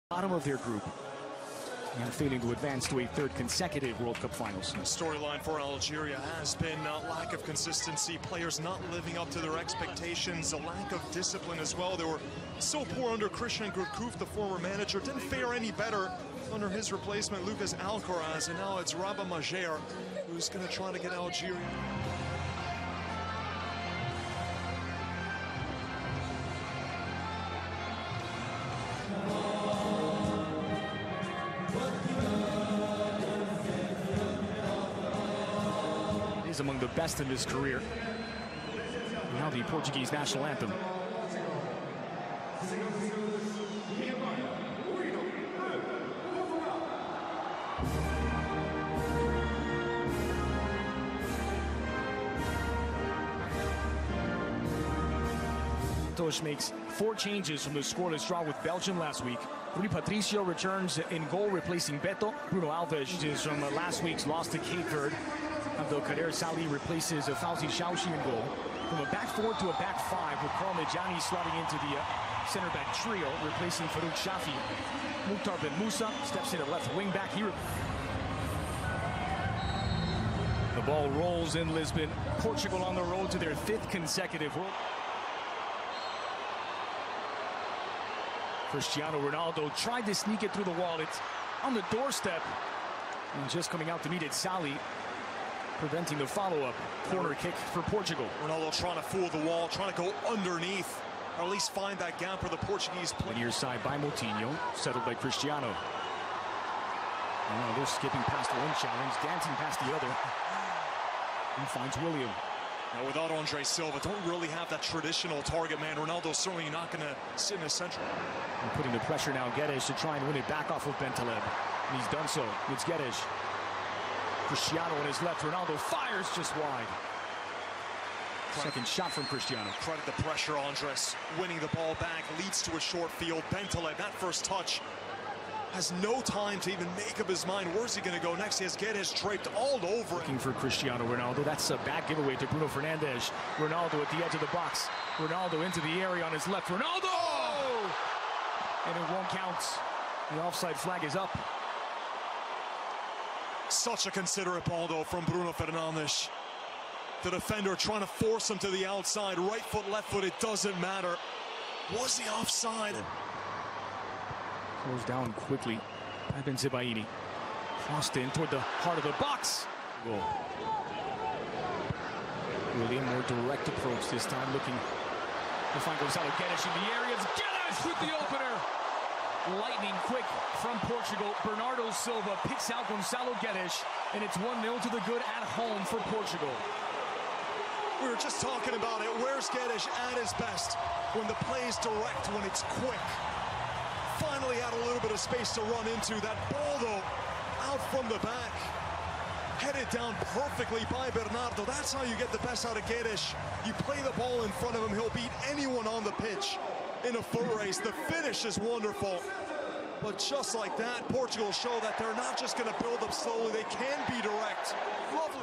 Bottom of their group and failing to advance to a third consecutive World Cup finals. The storyline for Algeria has been lack of consistency, players not living up to their expectations, a lack of discipline as well. They were so poor under Christian Gourcuff, the former manager. Didn't fare any better under his replacement, Lucas Alcaraz, and now it's Rabah Majer who's going to try to get Algeria. Is among the best in his career. Now the Portuguese national anthem. Santos makes 4 changes from the scoreless draw with Belgium last week. Rui Patricio returns in goal, replacing Beto. Bruno Alves is from last week's loss to Cape Verde. Abdelkader Salih replaces Fauzi Chauchi in goal. From a back 4 to a back 5, with Karl Medjani slotting into the center back trio, replacing Farouk Shafi. Mukhtar Ben Musa steps in at left wing back here. The ball rolls in Lisbon. Portugal on the road to their 5th consecutive World. Cristiano Ronaldo tried to sneak it through the wall. It's on the doorstep. And just coming out to meet it, Salih preventing the follow-up. Corner kick for Portugal. Ronaldo trying to fool the wall, trying to go underneath, or at least find that gap for the Portuguese play. Near side by Moutinho, settled by Cristiano. Now they're skipping past one challenge, dancing past the other. And finds William. Now without Andre Silva, don't really have that traditional target man. Ronaldo's certainly not going to sit in the center. And putting the pressure now, Guedes to try and win it back off of Bentaleb. And he's done so. It's Guedes. Cristiano on his left. Ronaldo fires just wide. Second shot from Cristiano. Credit the pressure, Andres. Winning the ball back, leads to a short field. Bentaleb, that first touch, has no time to even make up his mind. Where's he going to go next? He has Guedes draped all over. Looking for Cristiano Ronaldo. That's a bad giveaway to Bruno Fernandes. Ronaldo at the edge of the box. Ronaldo into the area on his left. Ronaldo! Oh! And it won't count. The offside flag is up. Such a considerate ball, though, from Bruno Fernandes. The defender trying to force him to the outside. Right foot, left foot, it doesn't matter. Was he offside? Goes down quickly by Bensebaini. Crossed in toward the heart of the box. Goal. William, more direct approach this time, looking to find Gonçalo Guedes in the area. It's Guedes with the opener. Lightning quick from Portugal. Bernardo Silva picks out Gonçalo Guedes, and it's 1-0 to the good at home for Portugal. We were just talking about it. Where's Guedes at his best? When the play is direct, when it's quick. Finally had a little bit of space to run into. That ball, though, out from the back. Headed down perfectly by Bernardo. That's how you get the best out of Guedes. You play the ball in front of him, he'll beat anyone on the pitch in a foot race. The finish is wonderful. But just like that, Portugal show that they're not just going to build up slowly. They can be direct. Lovely.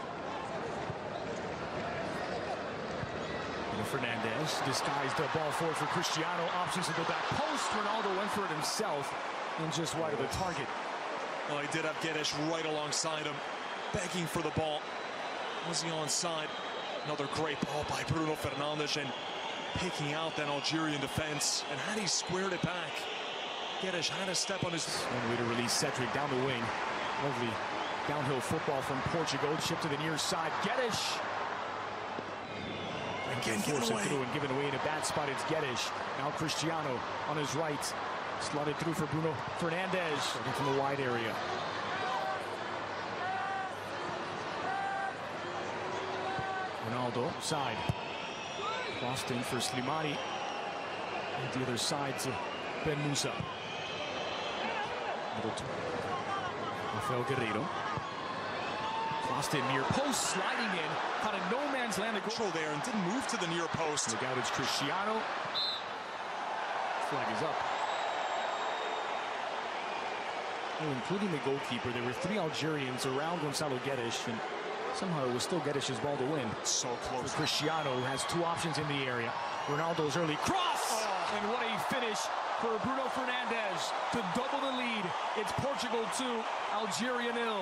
Fernandes disguised the ball forward for Cristiano. Options to the back post. Ronaldo went for it himself and just wide of the target. Well, he did have Guedes right alongside him, begging for the ball. Was he onside? Another great ball by Bruno Fernandes and picking out that Algerian defense. And had he squared it back, Guedes had a step on his... One way to release Cedric down the wing. Lovely downhill football from Portugal. Chip to the near side. Guedes. Again, through and given away in a bad spot. It's Guedes. Now Cristiano on his right. Slotted through for Bruno Fernandes. From the wide area. Ronaldo side. Crossed in for Slimani. And the other side to Ben Musa. Middle to Rafael Guerreiro. Crossed in near post, sliding in, caught a no-man's land. Control there and didn't move to the near post. Look out, it's Cristiano. Flag is up. Oh, including the goalkeeper, there were 3 Algerians around Gonçalo Guedes, and somehow it was still Guedes' ball to win. So close. For Cristiano has 2 options in the area. Ronaldo's early cross! And what a finish for Bruno Fernandes to double the It's Portugal 2, Algeria 0.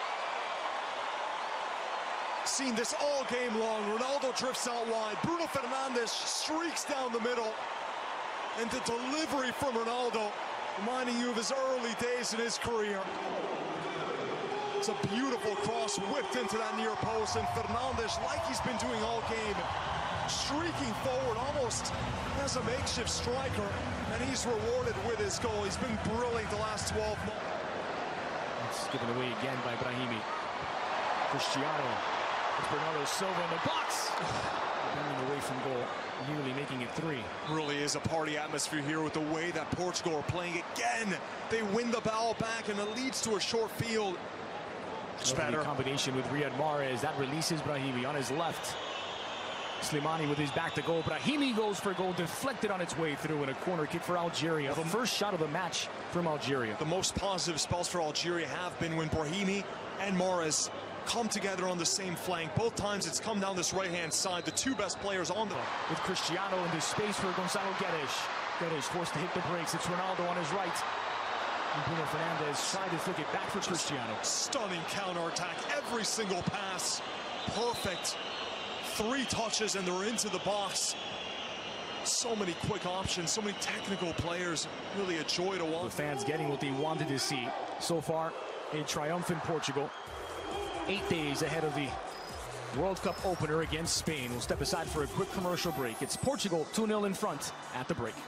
Seen this all game long. Ronaldo drifts out wide. Bruno Fernandes streaks down the middle. And the delivery from Ronaldo, reminding you of his early days in his career. It's a beautiful cross whipped into that near post, and Fernandes, like he's been doing all game, streaking forward almost as a makeshift striker, and he's rewarded with his goal. He's been brilliant the last 12 months. It's given away again by Brahimi. Cristiano. It's Bernardo Silva in the box. Running away from goal, nearly making it 3. Really is a party atmosphere here with the way that Portugal are playing again. They win the ball back, and it leads to a short field. It's better. Combination with Riyad Mahrez. That releases Brahimi on his left. Slimani with his back to goal. Brahimi goes for goal, deflected on its way through, and a corner kick for Algeria. The first shot of the match from Algeria. The most positive spells for Algeria have been when Brahimi and Mahrez come together on the same flank. Both times it's come down this right-hand side. The two best players on the... With Cristiano into space for Gonzalo Guedes. Guedes forced to hit the brakes. It's Ronaldo on his right. And Bruno Fernandes tried to flick it back for Cristiano. Stunning counter-attack. Every single pass. Perfect. 3 touches and they're into the box. So many quick options, so many technical players. Really a joy to watch. The fans getting what they wanted to see. So far, a triumphant Portugal. 8 days ahead of the World Cup opener against Spain. We'll step aside for a quick commercial break. It's Portugal 2-0 in front at the break.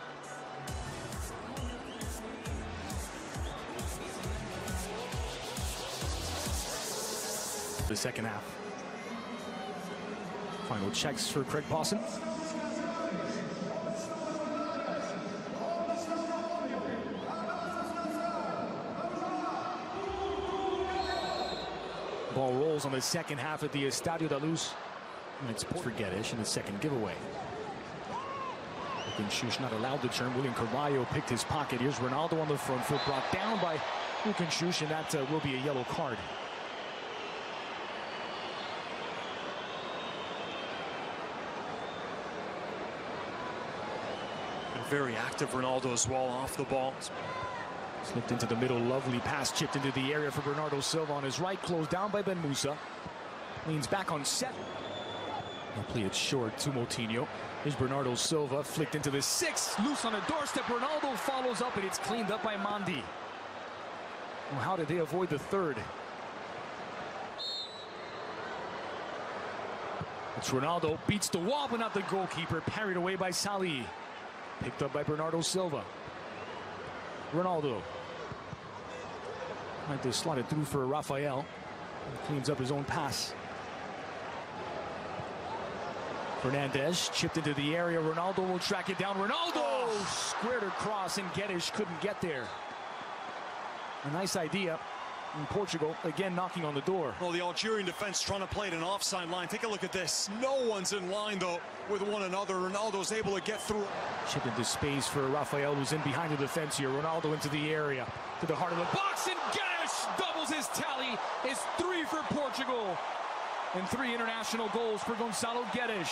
The second half. Final checks for Craig Pawson. Ball rolls on the second half at the Estadio da Luz. And it's for Guedes in the second giveaway. Schuss not allowed to turn. William Carvalho picked his pocket. Here's Ronaldo on the front foot, brought down by Schuss, and that will be a yellow card. Very active Ronaldo as well off the ball. Slipped into the middle, lovely pass chipped into the area for Bernardo Silva on his right, closed down by Ben Musa. Leans back on set. He'll play it short to Moutinho. Here's Bernardo Silva, flicked into the 6th, loose on a doorstep. Ronaldo follows up, and it's cleaned up by Mandi. Well, how did they avoid the 3rd? It's Ronaldo, beats the wall, but not the goalkeeper. Parried away by Salih. Picked up by Bernardo Silva. Ronaldo. Tried to slot it through for Rafael. Cleans up his own pass. Fernandes chipped into the area. Ronaldo will track it down. Ronaldo squared across, and Guedes couldn't get there. A nice idea. And Portugal again knocking on the door. Well, the Algerian defense trying to play it an offside line. Take a look at this. No one's in line though with one another. Ronaldo's able to get through. Chip into space for Rafael, who's in behind the defense here. Ronaldo into the area, to the heart of the box, and Guedes doubles his tally. It's 3 for Portugal, and 3 international goals for Gonzalo Guedes.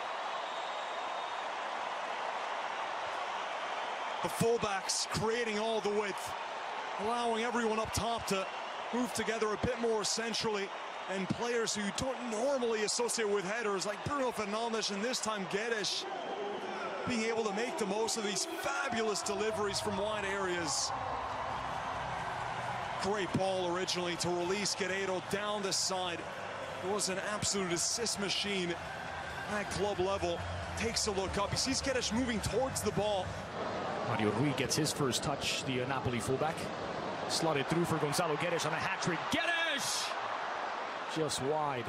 The fullbacks creating all the width, allowing everyone up top to move together a bit more centrally, and players who you don't normally associate with headers like Bruno Fernandes, and this time Guedes being able to make the most of these fabulous deliveries from wide areas. Great ball originally to release Guerreiro down the side. It was an absolute assist machine at club level. Takes a look up. He sees Guedes moving towards the ball. Mario Rui gets his first touch, the Napoli fullback. Slotted through for Gonzalo Guedes on a hat-trick. Guedes! Just wide.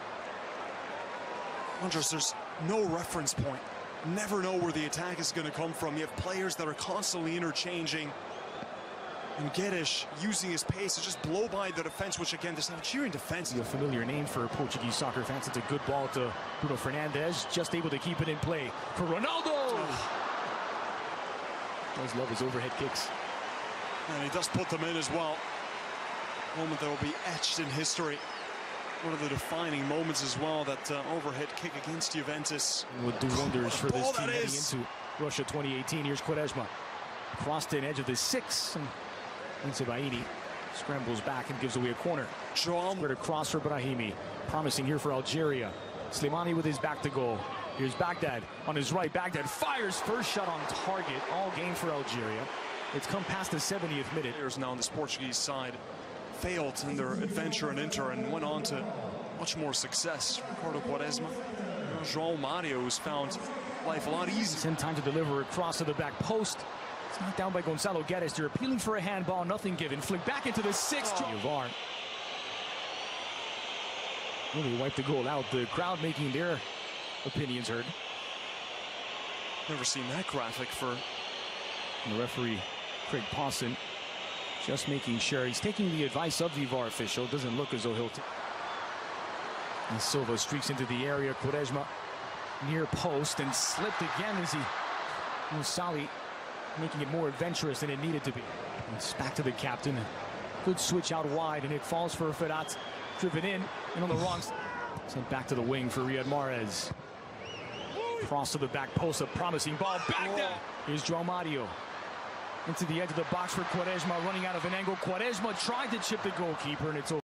Andres, there's no reference point. Never know where the attack is going to come from. You have players that are constantly interchanging. And Guedes using his pace to just blow by the defense, which again, this Algerian defense. A familiar name for Portuguese soccer fans. It's a good ball to Bruno Fernandes, just able to keep it in play for Ronaldo. Does love his overhead kicks. And he does put them in as well. Moment that will be etched in history. One of the defining moments as well, that overhead kick against Juventus. Would do wonders for this team heading into Russia 2018. Here's Quaresma. Crossed in edge of the 6. And Sebaini scrambles back and gives away a corner. Squared across for Brahimi. Promising here for Algeria. Slimani with his back to goal. Here's Baghdad on his right. Baghdad fires first shot on target all game for Algeria. It's come past the 70th minute. Players now on this Portuguese side failed in their adventure in Inter and went on to much more success. Ricardo Quaresma, João Mario, who's found life a lot easier. 10 time to deliver across to the back post. It's knocked down by Gonzalo Guedes. They're appealing for a handball, nothing given. Flick back into the 6th. VAR. Really wiped the goal out. The crowd making their opinions heard. Never seen that graphic for the referee, Craig Pawson, just making sure he's taking the advice of the VAR official. Doesn't look as though he'll. And Silva streaks into the area. Quaresma near post and slipped again as he. Musali making it more adventurous than it needed to be. It's back to the captain. Good switch out wide, and it falls for Ferrat. Driven in and on the wrong. Sent back to the wing for Riyad Mahrez. Cross to the back post, a promising ball. Back down. Here's João Mario. Into the edge of the box for Quaresma, running out of an angle. Quaresma tried to chip the goalkeeper, and it's over.